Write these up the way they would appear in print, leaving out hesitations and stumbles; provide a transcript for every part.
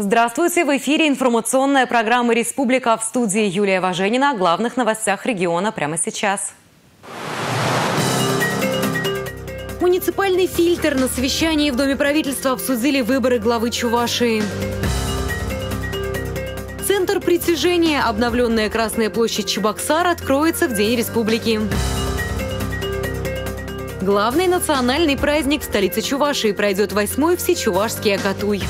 Здравствуйте! В эфире информационная программа «Республика», в студии Юлия Важенина. О главных новостях региона прямо сейчас. Муниципальный фильтр. На совещании в Доме правительства обсудили выборы главы Чувашии. Центр притяжения. Обновленная Красная площадь Чебоксар откроется в День Республики. Главный национальный праздник в столице Чувашии пройдет 8-й Всечувашский Акатуй.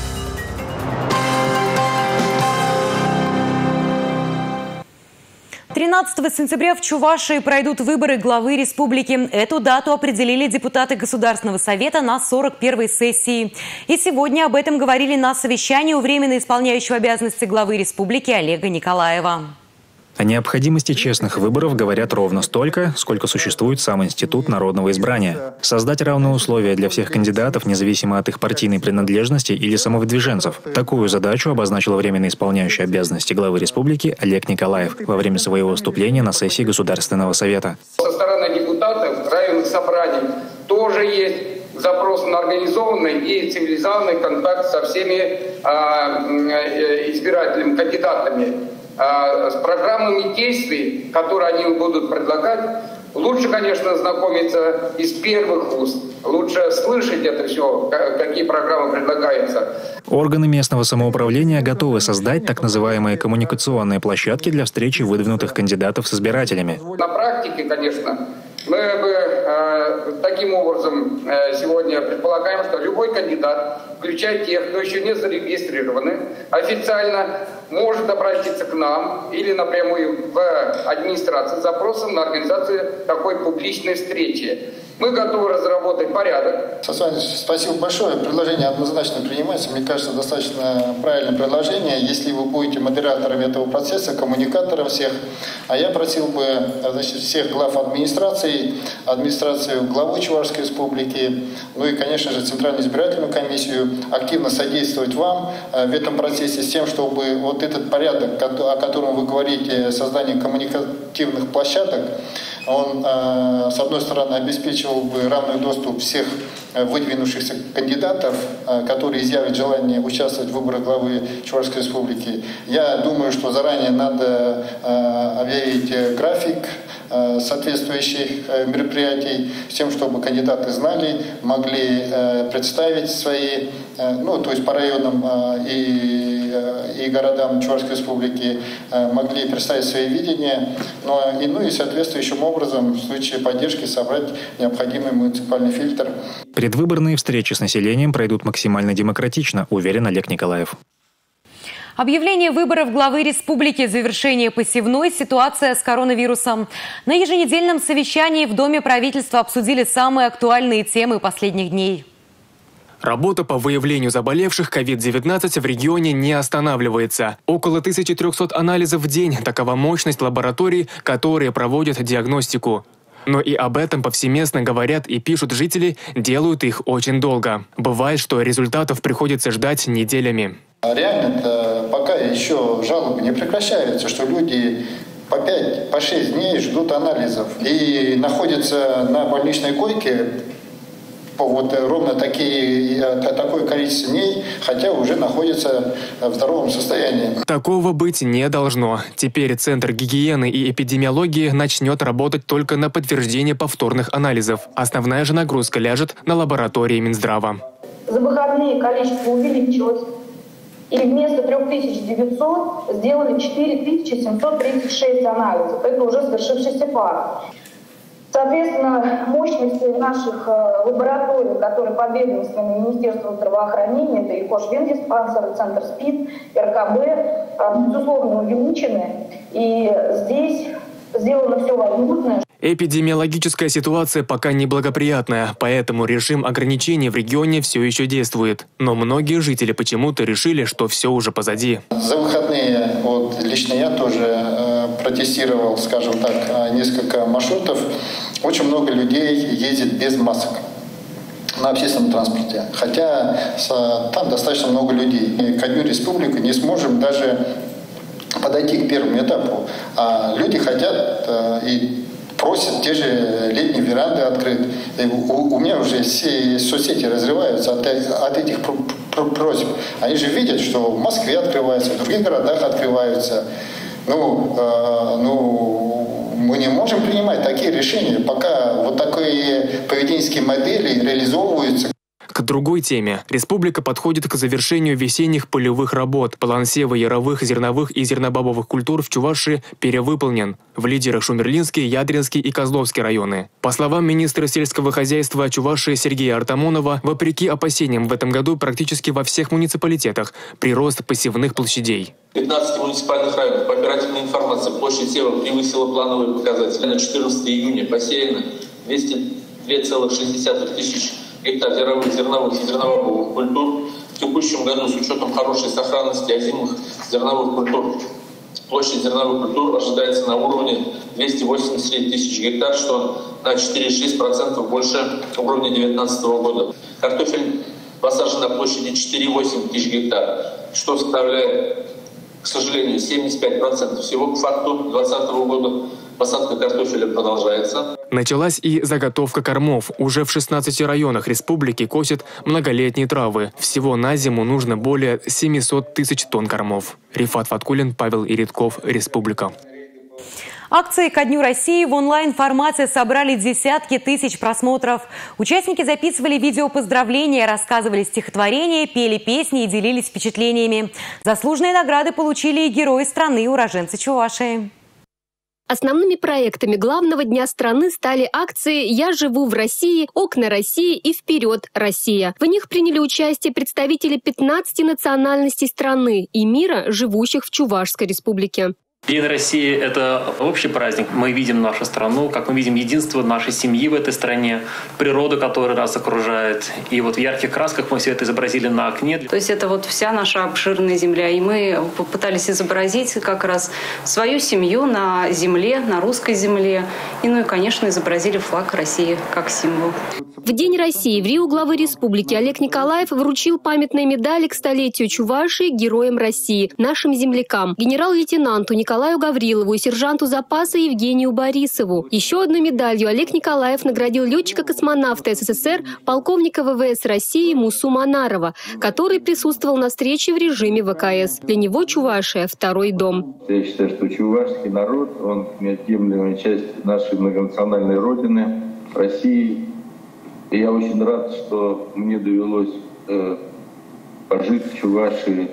«13 сентября в Чувашии пройдут выборы главы республики. Эту дату определили депутаты Государственного совета на 41-й сессии. И сегодня об этом говорили на совещании у временно исполняющего обязанности главы республики Олега Николаева. О необходимости честных выборов говорят ровно столько, сколько существует сам институт народного избрания. Создать равные условия для всех кандидатов, независимо от их партийной принадлежности или самовыдвиженцев. Такую задачу обозначил временно исполняющий обязанности главы республики Олег Николаев во время своего выступления на сессии Государственного совета. Со стороны депутатов районных собраний тоже есть запрос на организованный и цивилизованный контакт со всеми избирателями, кандидатами. С программами действий, которые они будут предлагать, лучше, конечно, знакомиться из первых уст. Лучше слышать это все, какие программы предлагаются. Органы местного самоуправления готовы создать так называемые коммуникационные площадки для встречи выдвинутых кандидатов с избирателями. На практике, конечно, мы бы таким образом сегодня предполагаем, что любой кандидат, включая тех, кто еще не зарегистрированы, официально может обратиться к нам или напрямую в администрацию с запросом на организацию такой публичной встречи. Мы готовы разработать порядок. Спасибо большое. Предложение однозначно принимается. Мне кажется, достаточно правильное предложение. Если вы будете модератором этого процесса, коммуникатором всех, а я просил бы, всех глав администрацию главы Чувашской республики, ну и, конечно же, Центральную избирательную комиссию активно содействовать вам в этом процессе с тем, чтобы вот этот порядок, о котором вы говорите, создание коммуникативных площадок, он, с одной стороны, обеспечивал бы равный доступ всех выдвинувшихся кандидатов, которые изъявят желание участвовать в выборах главы Чувашской республики. Я думаю, что заранее надо объявить график соответствующих мероприятий, с тем, чтобы кандидаты знали, могли представить свои, то есть по районам и городам Чувашской республики могли представить свои видения, и соответствующим образом в случае поддержки собрать необходимый муниципальный фильтр. Предвыборные встречи с населением пройдут максимально демократично, уверен Олег Николаев. Объявление выборов главы республики, завершение посевной, ситуация с коронавирусом. На еженедельном совещании в Доме правительства обсудили самые актуальные темы последних дней. Работа по выявлению заболевших COVID-19 в регионе не останавливается. Около 1300 анализов в день – такова мощность лабораторий, которые проводят диагностику. Но и об этом повсеместно говорят и пишут жители, делают их очень долго. Бывает, что результатов приходится ждать неделями. Реально пока еще жалобы не прекращаются, что люди по 5-6 дней ждут анализов и находятся на больничной койке ровно такое количество дней, хотя уже находятся в здоровом состоянии. Такого быть не должно. Теперь Центр гигиены и эпидемиологии начнет работать только на подтверждение повторных анализов. Основная же нагрузка ляжет на лаборатории Минздрава. За выходные количество увеличилось. И вместо 3900 сделали 4736 анализов. Это уже свершившийся факт. Соответственно, мощности наших лабораторий, которые подведомственны Министерству здравоохранения, это и Кожвендиспансер, Центр СПИД, РКБ, безусловно, увеличены. И здесь сделано все возможное. Эпидемиологическая ситуация пока неблагоприятная, поэтому режим ограничений в регионе все еще действует. Но многие жители почему-то решили, что все уже позади. За выходные лично я тоже протестировал, скажем так, несколько маршрутов. Очень много людей ездит без масок на общественном транспорте. Хотя там достаточно много людей. Ко Дню Республики не сможем даже подойти к первому этапу. А люди хотят и просят те же летние веранды открыть. У меня уже все соцсети разрываются от этих просьб. Они же видят, что в Москве открывается, в других городах открываются. Мы не можем принимать такие решения, пока вот такие поведенческие модели реализовываются. К другой теме. Республика подходит к завершению весенних полевых работ. План сева яровых, зерновых и зернобобовых культур в Чувашии перевыполнен. В лидерах Шумерлинский, Ядринский и Козловский районы. По словам министра сельского хозяйства Чувашии Сергея Артамонова, вопреки опасениям в этом году практически во всех муниципалитетах прирост посевных площадей. 15 муниципальных районов. По оперативной информации, площадь сева превысила плановые показатели. На 14 июня посеяно 202,6 тысяч гектар яровых, зерновых и зернобобовых культур. В текущем году с учетом хорошей сохранности озимых зерновых культур площадь зерновых культур ожидается на уровне 287 тысяч гектар, что на 4,6% больше уровня 2019 года. Картофель посажен на площади 4,8 тысяч гектар, что составляет, к сожалению, 75% всего. К факту 2020 года посадка картофеля продолжается. Началась и заготовка кормов. Уже в 16 районах республики косят многолетние травы. Всего на зиму нужно более 700 тысяч тонн кормов. Рифат Фаткулин, Павел Иритков, Республика. Акции ко Дню России в онлайн-формате собрали десятки тысяч просмотров. Участники записывали видео поздравления, рассказывали стихотворения, пели песни и делились впечатлениями. Заслуженные награды получили и герои страны, уроженцы Чувашии. Основными проектами главного дня страны стали акции «Я живу в России», «Окна России» и «Вперед, Россия». В них приняли участие представители 15 национальностей страны и мира, живущих в Чувашской республике. День России – это общий праздник. Мы видим нашу страну, как мы видим единство нашей семьи в этой стране, природу, которая нас окружает. И вот в ярких красках мы все это изобразили на окне. То есть это вот вся наша обширная земля. И мы попытались изобразить как раз свою семью на земле, на русской земле. И, конечно, изобразили флаг России как символ. В День России в Рио главы республики Олег Николаев вручил памятные медали к столетию Чувашии героям России, нашим землякам, генерал-лейтенанту Николаю Гаврилову и сержанту запаса Евгению Борисову. Еще одной медалью Олег Николаев наградил летчика-космонавта СССР, полковника ВВС России Мусу Манарова, который присутствовал на встрече в режиме ВКС. Для него Чувашия – второй дом. Я считаю, что чувашский народ, он неотъемлемая часть нашей многонациональной родины, России. И я очень рад, что мне довелось пожить в Чувашии.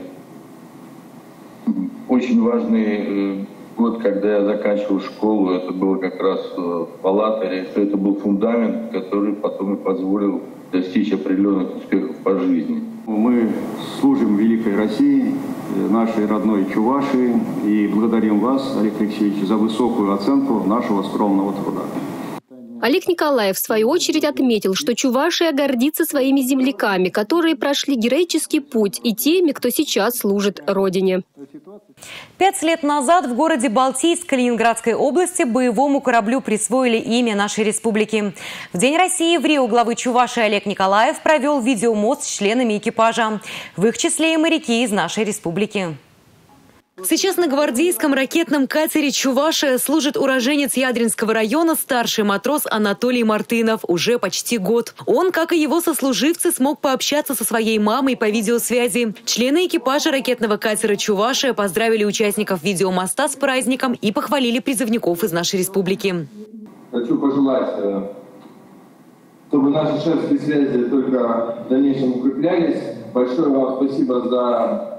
Очень важный год, когда я заканчивал школу, это было как раз в Алатыре. Это был фундамент, который потом и позволил достичь определенных успехов по жизни. Мы служим великой России, нашей родной Чувашии, и благодарим вас, Олег Алексеевич, за высокую оценку нашего скромного труда. Олег Николаев, в свою очередь, отметил, что Чувашия гордится своими земляками, которые прошли героический путь, и теми, кто сейчас служит Родине. 5 лет назад в городе Балтийск Калининградской области боевому кораблю присвоили имя нашей республики. В День России в Рио главы Чувашии Олег Николаев провел видеомост с членами экипажа. В их числе и моряки из нашей республики. Сейчас на гвардейском ракетном катере «Чувашия» служит уроженец Ядринского района, старший матрос Анатолий Мартынов, уже почти год. Он, как и его сослуживцы, смог пообщаться со своей мамой по видеосвязи. Члены экипажа ракетного катера «Чувашия» поздравили участников видеомоста с праздником и похвалили призывников из нашей республики. Хочу пожелать, чтобы наши шефские связи только в дальнейшем укреплялись. Большое вам спасибо за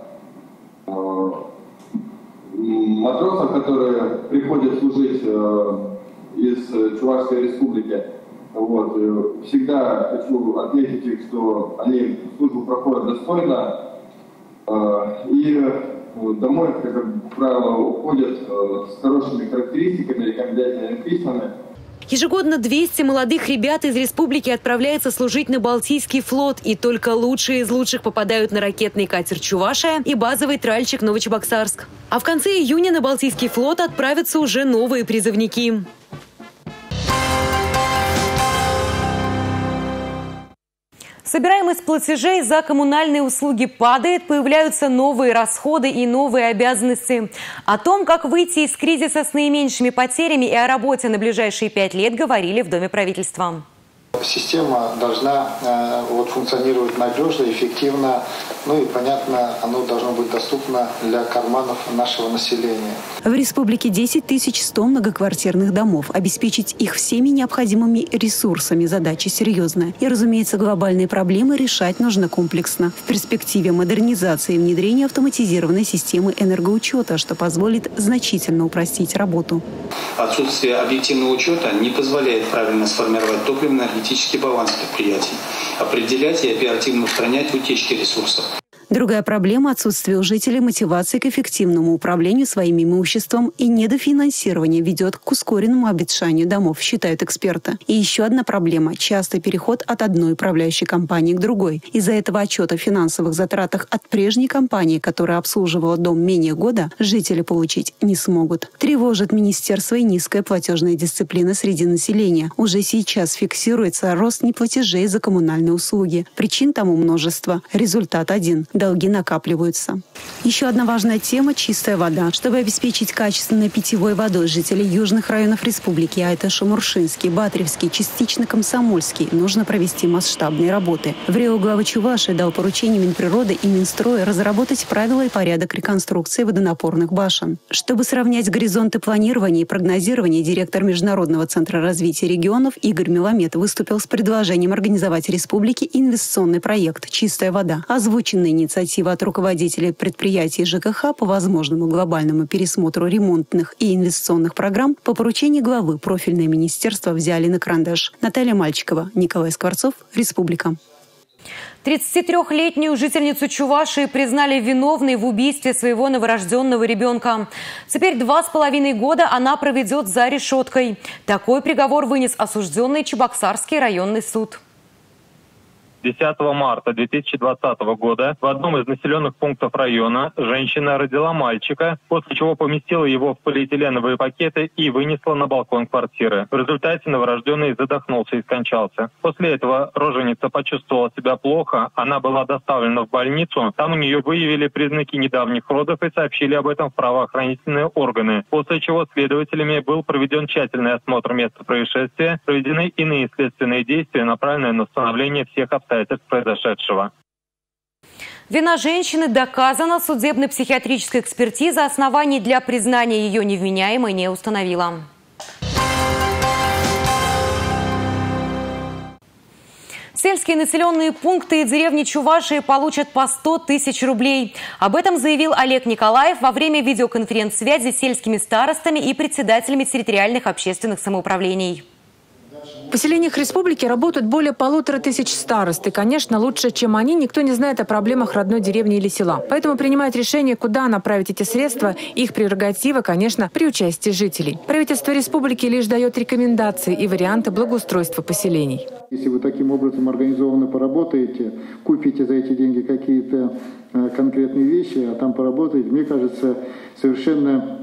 матросов, которые приходят служить из Чувашской республики. Всегда хочу отметить их, что они службу проходят достойно и домой, как правило, уходят с хорошими характеристиками, рекомендательными письмами. Ежегодно 200 молодых ребят из республики отправляются служить на Балтийский флот. И только лучшие из лучших попадают на ракетный катер «Чувашия» и базовый тральщик «Новочебоксарск». А в конце июня на Балтийский флот отправятся уже новые призывники. Собираемость платежей за коммунальные услуги падает, появляются новые расходы и новые обязанности. О том, как выйти из кризиса с наименьшими потерями и о работе на ближайшие 5 лет говорили в Доме правительства. система должна функционировать надежно, эффективно, и, понятно, оно должно быть доступно для карманов нашего населения. В республике 10 100 многоквартирных домов. Обеспечить их всеми необходимыми ресурсами задача серьезная. И, разумеется, глобальные проблемы решать нужно комплексно. В перспективе модернизации и внедрения автоматизированной системы энергоучета, что позволит значительно упростить работу. Отсутствие объективного учета не позволяет правильно сформировать топливно-энергетический баланс предприятий, определять и оперативно устранять утечки ресурсов. Другая проблема – отсутствие у жителей мотивации к эффективному управлению своим имуществом и недофинансирование ведет к ускоренному обветшанию домов, считают эксперты. И еще одна проблема – частый переход от одной управляющей компании к другой. Из-за этого отчет о финансовых затратах от прежней компании, которая обслуживала дом менее года, жители получить не смогут. Тревожит министерство и низкая платежная дисциплина среди населения. Уже сейчас фиксируется рост неплатежей за коммунальные услуги. Причин тому множество. Результат один – долги накапливаются. Еще одна важная тема – чистая вода. Чтобы обеспечить качественной питьевой водой жителей южных районов республики, а это Шамуршинский, Батревский, частично Комсомольский, нужно провести масштабные работы. В Рио глава Чувашии дал поручение Минприроды и Минстроя разработать правила и порядок реконструкции водонапорных башен. Чтобы сравнять горизонты планирования и прогнозирования, директор Международного центра развития регионов Игорь Меламед выступил с предложением организовать в республике инвестиционный проект «Чистая вода», озвученный инициатива от руководителей предприятий ЖКХ по возможному глобальному пересмотру ремонтных и инвестиционных программ по поручению главы профильное министерство взяли на карандаш. Наталья Мальчикова, Николай Скворцов, Республика. 33-летнюю жительницу Чувашии признали виновной в убийстве своего новорожденного ребенка. Теперь 2,5 года она проведет за решеткой. Такой приговор вынес осужденный Чебоксарский районный суд. 10 марта 2020 года в одном из населенных пунктов района женщина родила мальчика, после чего поместила его в полиэтиленовые пакеты и вынесла на балкон квартиры. В результате новорожденный задохнулся и скончался. После этого роженица почувствовала себя плохо, она была доставлена в больницу. Там у нее выявили признаки недавних родов и сообщили об этом в правоохранительные органы. После чего следователями был проведен тщательный осмотр места происшествия, проведены иные следственные действия, направленные на установление всех обстоятельств произошедшего. Вина женщины доказана. Судебно-психиатрическая экспертиза оснований для признания ее невменяемой не установила. Сельские населенные пункты и деревни Чувашии получат по 100 тысяч рублей. Об этом заявил Олег Николаев во время видеоконференц-связи с сельскими старостами и председателями территориальных общественных самоуправлений. В поселениях республики работают более 1500 старост. И, конечно, лучше, чем они, никто не знает о проблемах родной деревни или села. Поэтому принимают решение, куда направить эти средства. Их прерогатива, конечно, при участии жителей. Правительство республики лишь дает рекомендации и варианты благоустройства поселений. Если вы таким образом организованно поработаете, купите за эти деньги какие-то конкретные вещи, а там поработаете, мне кажется, совершенно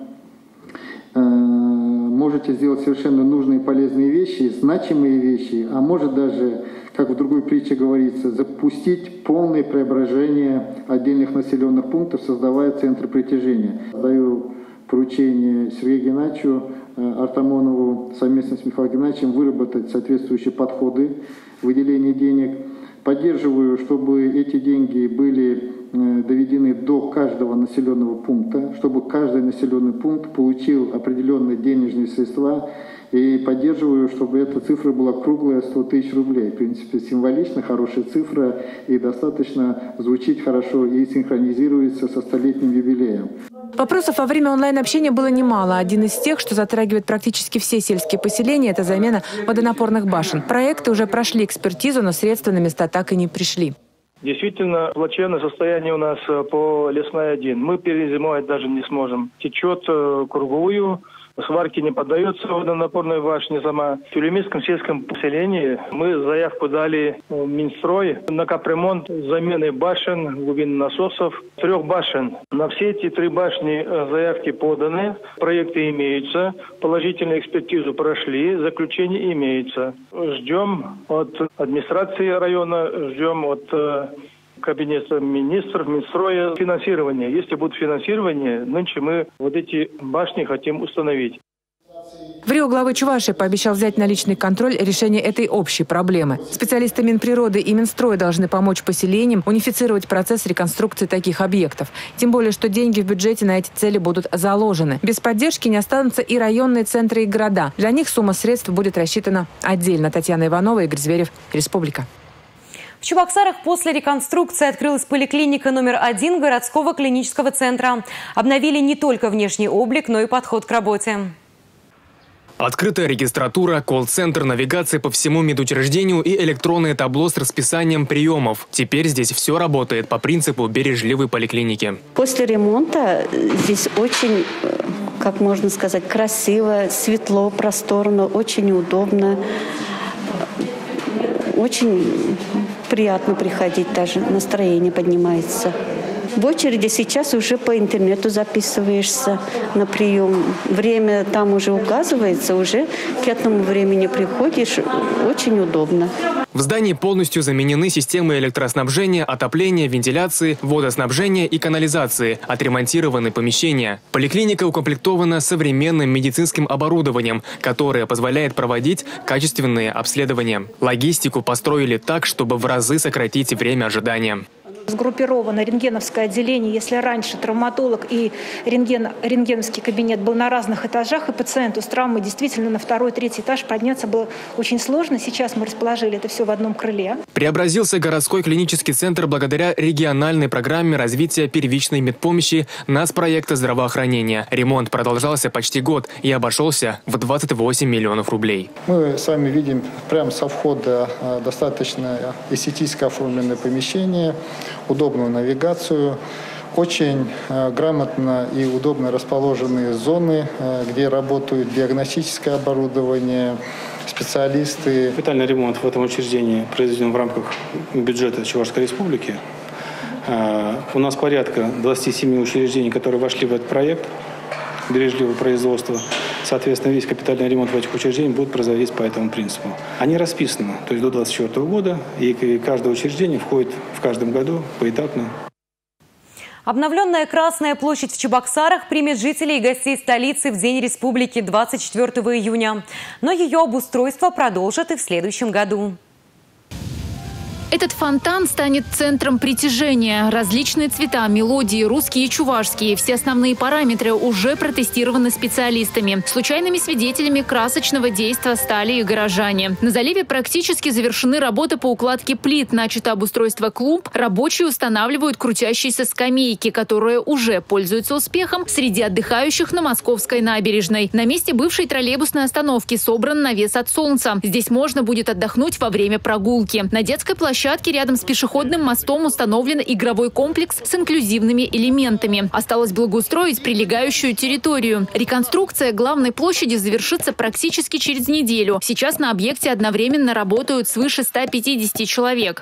можете сделать совершенно нужные и полезные вещи, значимые вещи, а может даже, как в другой притче говорится, запустить полное преображение отдельных населенных пунктов, создавая центры притяжения. Даю поручение Сергею Геннадьевичу Артамонову совместно с Михаилом Геннадьевичем выработать соответствующие подходы выделения денег. Поддерживаю, чтобы эти деньги были доведены до каждого населенного пункта, чтобы каждый населенный пункт получил определенные денежные средства. И поддерживаю, чтобы эта цифра была круглая, 100 тысяч рублей. В принципе, символично, хорошая цифра и достаточно звучит хорошо и синхронизируется со столетним юбилеем. Вопросов во время онлайн-общения было немало. Один из тех, что затрагивает практически все сельские поселения, это замена водонапорных башен. Проекты уже прошли экспертизу, но средства на места так и не пришли. Действительно, плачевное состояние у нас по Лесной 1. Мы перезимовать даже не сможем. Течет круговую, сварки не поддается водонапорной башне сама. В Тюлеминском сельском поселении мы заявку дали в Минстрой на капремонт замены башен, глубин насосов, 3 башен. На все эти 3 башни заявки поданы, проекты имеются, положительную экспертизу прошли, заключение имеется. Ждем от администрации района, ждем от Кабинета министров, Минстроя финансирование. Если будет финансирование, нынче мы вот эти башни хотим установить. В Рио глава Чувашии пообещал взять на личный контроль решение этой общей проблемы. Специалисты Минприроды и Минстроя должны помочь поселениям унифицировать процесс реконструкции таких объектов. Тем более, что деньги в бюджете на эти цели будут заложены. Без поддержки не останутся и районные центры, и города. Для них сумма средств будет рассчитана отдельно. Татьяна Иванова, Игорь Зверев, Республика. В Чебоксарах после реконструкции открылась поликлиника номер 1 городского клинического центра. Обновили не только внешний облик, но и подход к работе. Открытая регистратура, колл-центр, навигация по всему медучреждению и электронное табло с расписанием приемов. Теперь здесь все работает по принципу бережливой поликлиники. После ремонта здесь очень, как можно сказать, красиво, светло, просторно, очень удобно. Очень приятно приходить, даже настроение поднимается. В очереди сейчас уже по интернету записываешься на прием. Время там уже указывается, уже к этому времени приходишь. Очень удобно. В здании полностью заменены системы электроснабжения, отопления, вентиляции, водоснабжения и канализации. Отремонтированы помещения. Поликлиника укомплектована современным медицинским оборудованием, которое позволяет проводить качественные обследования. Логистику построили так, чтобы в разы сократить время ожидания. Сгруппировано рентгеновское отделение. Если раньше травматолог и рентгеновский кабинет был на разных этажах, и пациенту с травмой действительно на 2-3 этаж подняться было очень сложно, сейчас мы расположили это все в одном крыле. Преобразился городской клинический центр благодаря региональной программе развития первичной медпомощи нацпроекта здравоохранения. Ремонт продолжался почти год и обошелся в 28 миллионов рублей. Мы с вами видим прямо со входа достаточно эстетически оформленное помещение, удобную навигацию, очень грамотно и удобно расположенные зоны, где работают диагностическое оборудование, специалисты. Капитальный ремонт в этом учреждении произведен в рамках бюджета Чувашской Республики. У нас порядка 27 учреждений, которые вошли в этот проект бережливого производства. Соответственно, весь капитальный ремонт в этих учреждениях будет производиться по этому принципу. Они расписаны, то есть до 2024 года, и каждое учреждение входит в каждом году поэтапно. Обновленная Красная площадь в Чебоксарах примет жителей и гостей столицы в День Республики 24 июня. Но ее обустройство продолжат и в следующем году. Этот фонтан станет центром притяжения. Различные цвета, мелодии, русские и чувашские. Все основные параметры уже протестированы специалистами. Случайными свидетелями красочного действа стали и горожане. На заливе практически завершены работы по укладке плит. Начато обустройство клумб. Рабочие устанавливают крутящиеся скамейки, которые уже пользуются успехом среди отдыхающих на Московской набережной. На месте бывшей троллейбусной остановки собран навес от солнца. Здесь можно будет отдохнуть во время прогулки. На детской площадке рядом с пешеходным мостом установлен игровой комплекс с инклюзивными элементами. Осталось благоустроить прилегающую территорию. Реконструкция главной площади завершится практически через неделю. Сейчас на объекте одновременно работают свыше 150 человек.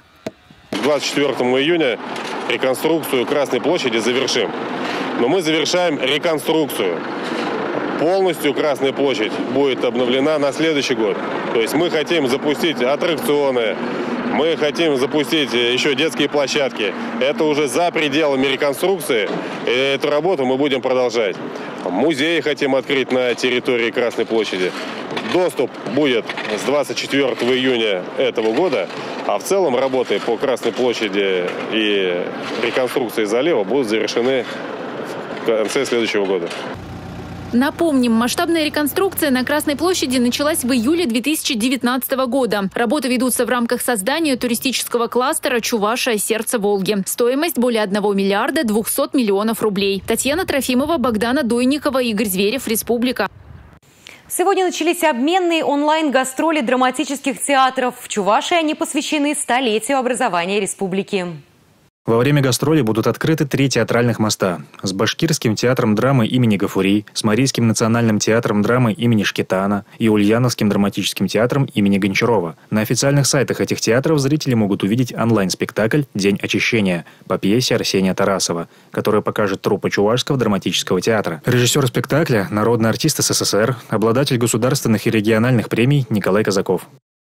24 июня реконструкцию Красной площади завершим. Но мы завершаем реконструкцию. Полностью Красная площадь будет обновлена на следующий год. То есть мы хотим запустить аттракционы, мы хотим запустить еще детские площадки. Это уже за пределами реконструкции. И эту работу мы будем продолжать. Музей хотим открыть на территории Красной площади. Доступ будет с 24 июня этого года. А в целом работы по Красной площади и реконструкции залива будут завершены в конце следующего года. Напомним, масштабная реконструкция на Красной площади началась в июле 2019 года. Работы ведутся в рамках создания туристического кластера «Чувашия. Сердце Волги». Стоимость более 1 миллиарда 200 миллионов рублей. Татьяна Трофимова, Богдана Дойникова, Игорь Зверев, Республика. Сегодня начались обменные онлайн-гастроли драматических театров. В Чувашии они посвящены столетию образования республики. Во время гастролей будут открыты 3 театральных моста. С Башкирским театром драмы имени Гафури, с Марийским национальным театром драмы имени Шкетана и Ульяновским драматическим театром имени Гончарова. На официальных сайтах этих театров зрители могут увидеть онлайн-спектакль «День очищения» по пьесе Арсения Тарасова, который покажет труппа Чувашского драматического театра. Режиссер спектакля – народный артист СССР, обладатель государственных и региональных премий Николай Казаков.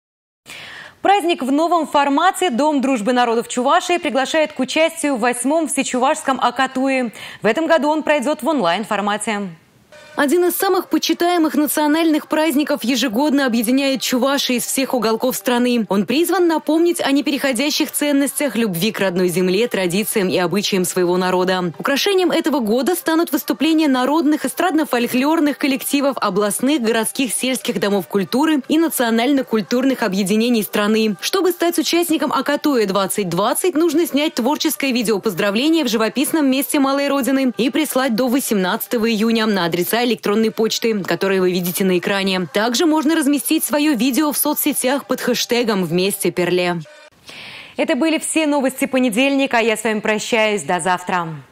Праздник в новом формате Дом дружбы народов Чувашии приглашает к участию в 8-м всечувашском Акатуе. В этом году он пройдет в онлайн-формате. Один из самых почитаемых национальных праздников ежегодно объединяет чуваши из всех уголков страны. Он призван напомнить о непереходящих ценностях, любви к родной земле, традициям и обычаям своего народа. Украшением этого года станут выступления народных, эстрадно-фольклорных коллективов, областных, городских, сельских домов культуры и национально-культурных объединений страны. Чтобы стать участником Акатуя 2020, нужно снять творческое видео поздравления в живописном месте Малой Родины и прислать до 18 июня на адреса электронной почты, которые вы видите на экране. Также можно разместить свое видео в соцсетях под хэштегом «Вместе Перле». Это были все новости понедельника. Я с вами прощаюсь. До завтра.